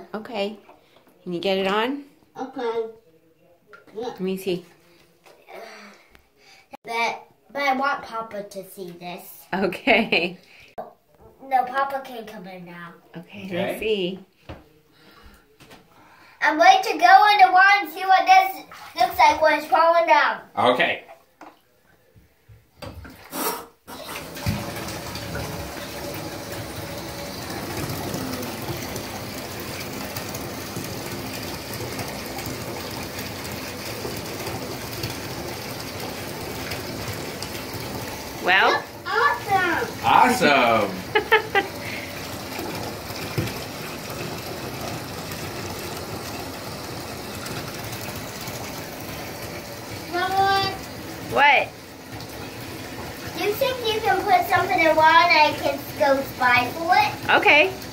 Okay. Can you get it on? Okay. Yeah. Let me see. But I want Papa to see this. Okay. No, Papa can come in now. Okay, let's see. I'm ready to go in the water and see what this looks like when it's falling down. Okay. Well? Awesome. Awesome. Mama, What? do you think you can put something in water and I can go spy for it? Okay.